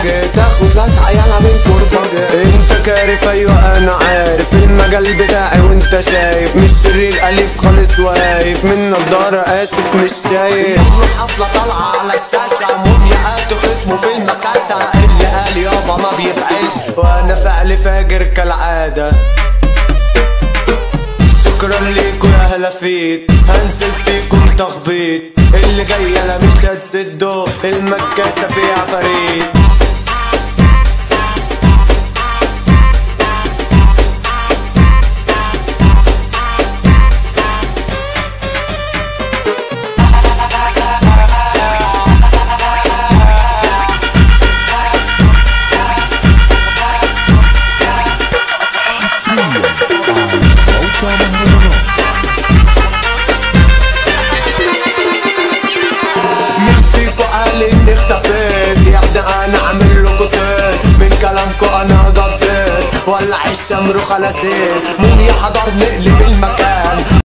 تاخد ناس عيالها من كربجة. انت كارف ايوه انا عارف المجال بتاعي وانت شايف مش شرير اليف خالص واقف من نضارة اسف مش شايف. حفلة طالعة على الشاشة مومياءات خصمه في المكاسة اللي قال يابا ما بيفعلش وانا فعل فاجر كالعادة. شكرا ليكوا يا هلافيت هنزل فيكم تخبيط اللي جاي انا مش هتسدوا المكاسة فيها عفاريت. مين فيكو قال اني اختفيت؟ يا ابني انا عامل لكو صيت من كلامكو انا قضيت ولع الشمر وخلصيت موميا حضر نقلب المكان.